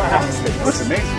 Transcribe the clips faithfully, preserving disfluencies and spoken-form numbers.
That's amazing.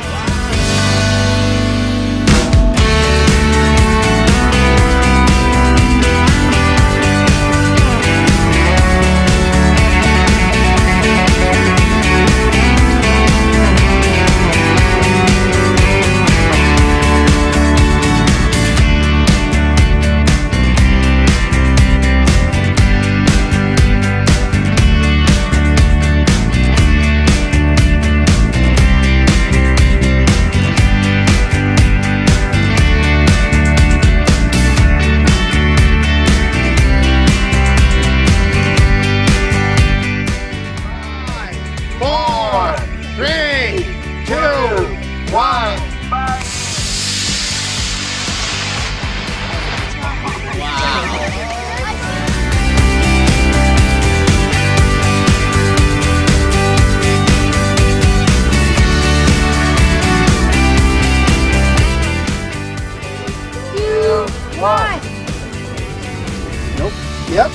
One. Nope. Yep.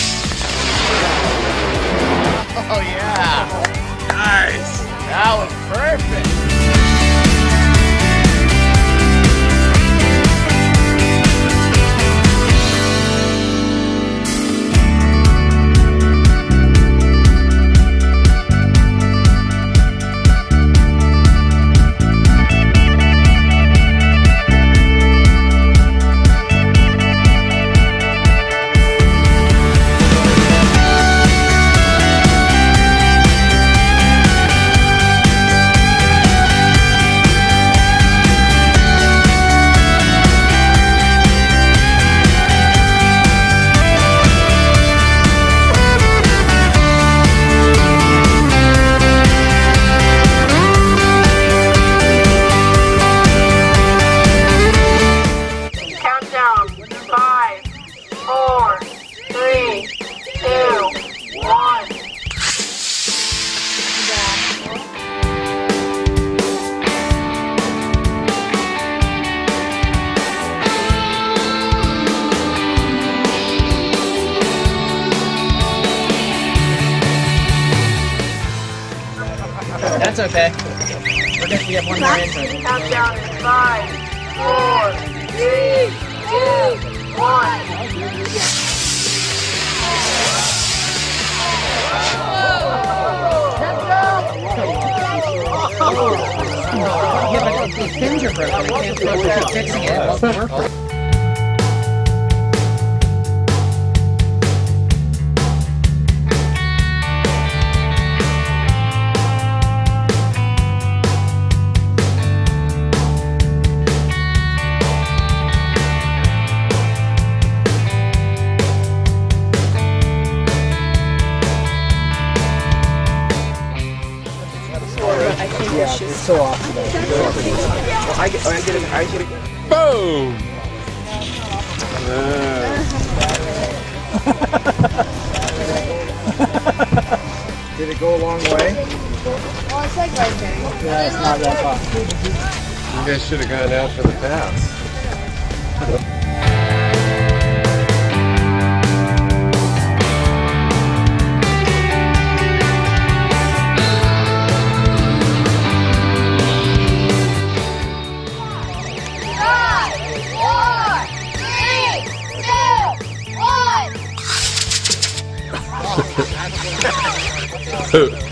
Oh yeah. Nice. That was perfect. Five, four, three, two, one. That's okay. We're gonna get one more intro. Countdown in five, four, three, two, one. Yeah, but the pins are broken. I can't keep fixing it. It won't work. Yeah, it's so awesome. Well, I get, I get, it, I get it. Boom! Did it go a long way? Well, it's like right there. Yeah, it's not that far. You guys should have gone out for the pass. Five, four, three, two, one.